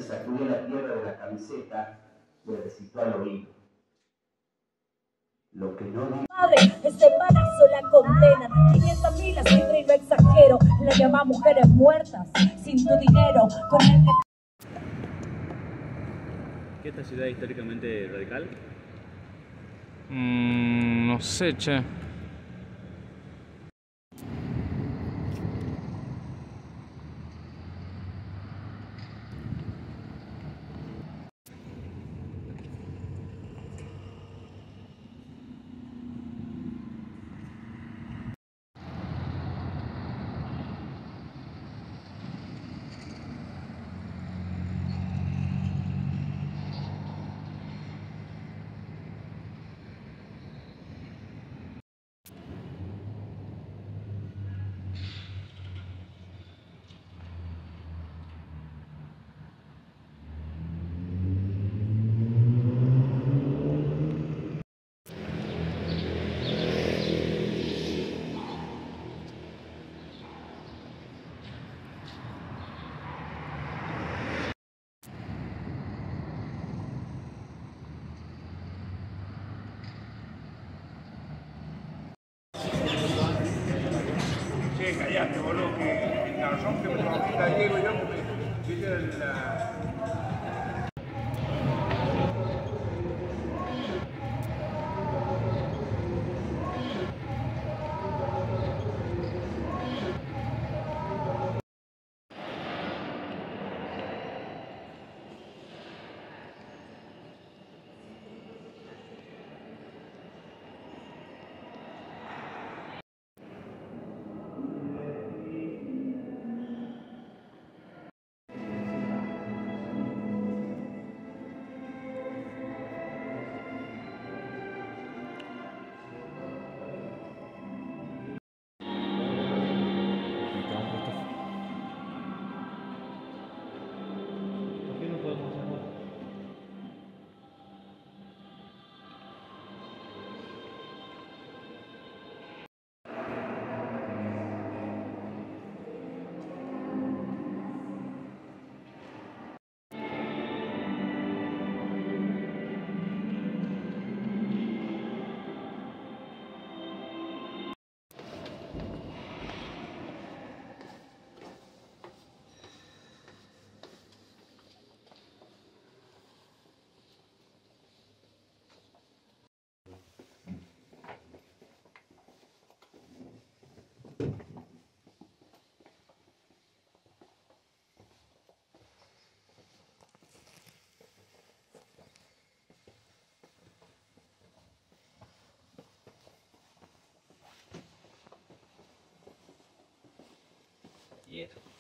sacudía la tierra de la camiseta, le recitó al oído: lo que no digo. Madre, este embarazo la condena. 500.000 la cifra y no exagero. La llama mujeres muertas, sin tu dinero, con el que... ¿Qué esta ciudad es históricamente radical? No sé, che. Che, callate, boludo, que la razón que me conquista Diego yo, porque yo la... Y eso.